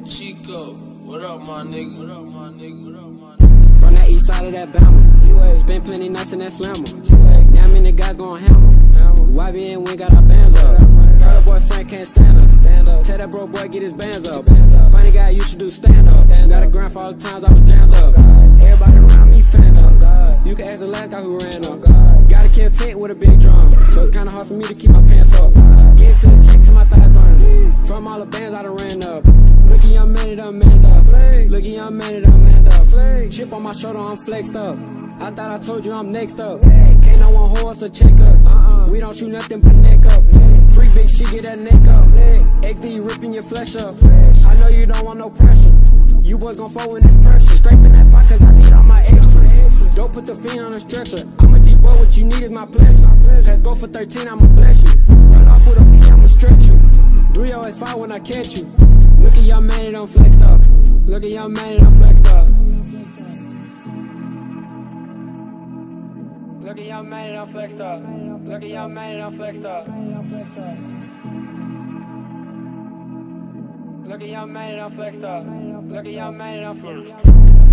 Chico, what up, my nigga? What up, my nigga? What up, my nigga? From that east side of that Bama, spent plenty nights in that slammer. Now many guys gon' hammer. YBN, we got our bands up. Heard a boy Frank can't stand up. Tell that bro boy get his bands up. Funny guy, you should do stand up. Got a grind for all the times I was jammed up. Everybody around me fan up. You can ask the last guy who ran up. Gotta kill tech with a big drum, so it's kinda hard for me to keep my pants up. Get to the check till my thighs burn. From all the bands I done ran up. Look at Young Manny done manned up. Look at Young Manny done manned up. Chip on my shoulder, I'm flexed up. I thought I told you I'm next up. Can't no one hold us a check up. We don't shoot nothing but neck up. Free big shit, get that neck up. XD ripping your flesh up. I know you don't want no pressure. You boys gon' fall when it's pressure. Scraping that pot cause I need all my extras. Don't put the fiend on a stretcher. I'm a deep boy, what you need is my pleasure. Let's go for 13, I'ma bless you. Run off with a beat, I'ma stretch you. Do your S5 when I catch you. Look at Young Manny done flexed up. Look at Young Manny done flexed up. Look at Young Manny done flexed up. Look at Young Manny done flexed up. Look at Young Manny done flexed up. Look at Young Manny done flexed up.